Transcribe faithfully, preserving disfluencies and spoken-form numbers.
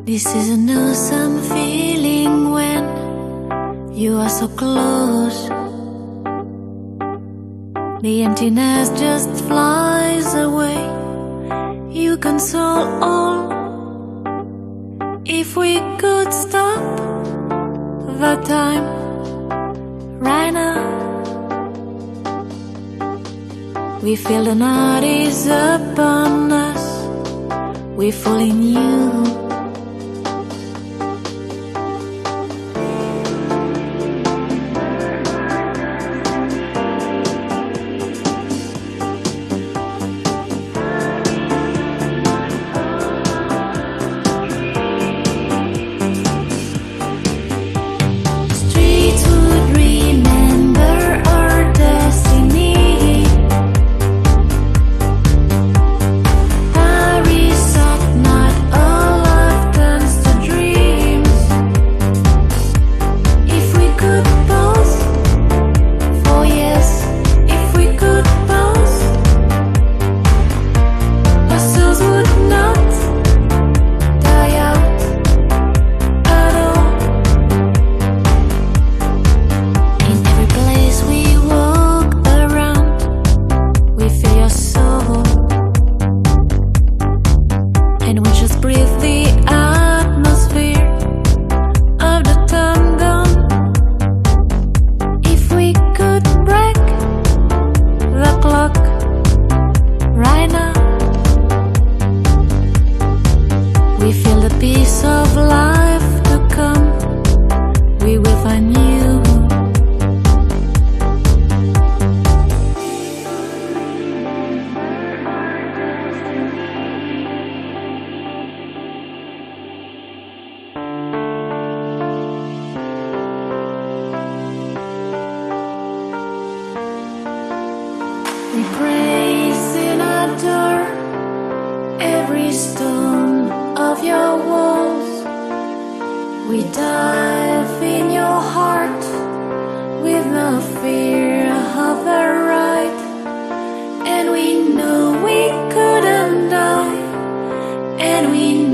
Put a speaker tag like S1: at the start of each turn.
S1: This is an awesome feeling when you are so close. The emptiness just flies away. You console all. If we could stop the time right now, we feel the night is upon us. We fall in you. We praise and adore every stone of your walls. We dive in your heart with no fear of the right. And we know we couldn't die, and we